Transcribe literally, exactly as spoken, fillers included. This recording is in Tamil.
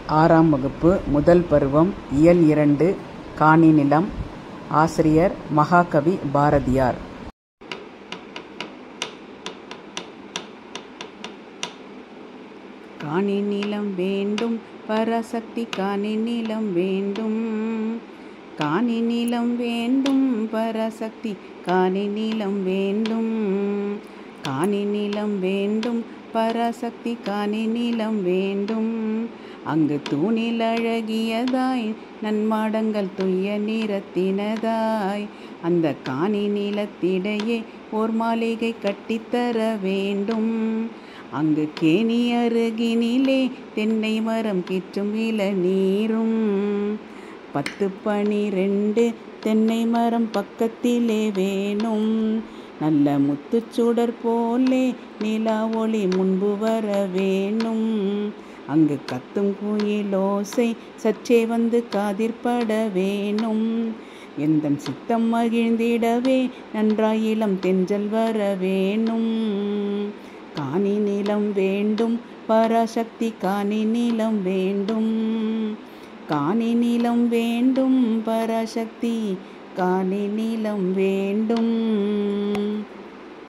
ஆறாம் வகுப்பு முதல் பருவம் இயல் இரண்டு காணி நிலம். ஆசிரியர் மகாகவி பாரதியார். காணி நிலம் வேண்டும் பராசக்தி, காணி நிலம் வேண்டும், காணி நிலம் வேண்டும் பராசக்தி, காணி நிலம் வேண்டும், காணி நிலம் வேண்டும் பராசக்தி, காணி நிலம் வேண்டும். அங்கு தூணில் அழகியதாய் நன்மாடங்கள் துய்ய நிறத்தினதாய், அந்த காணி நிலத்திடையே ஓர் மாளிகை கட்டித்தர வேண்டும். அங்கு கேணி அருகினிலே தென்னை மரம் கிற்றும் இளநீரும், பத்து பனிரெண்டு தென்னை மரம் பக்கத்திலே வேணும். நல்ல முத்துச்சுடர் போலே நிலா ஒளி முன்பு வர வேணும். அங்கு கத்தும் குயிலோசை சற்றே வந்து காதிற்பட வேணும். எந்தன் சித்தம் மகிழ்ந்திடவே நன்றாய் இளம் தென்றல் வர வேணும். காணி நிலம் வேண்டும் பராசக்தி, காணி நிலம் வேண்டும், காணி நிலம் வேண்டும் பராசக்தி, காணி நிலம் வேண்டும்.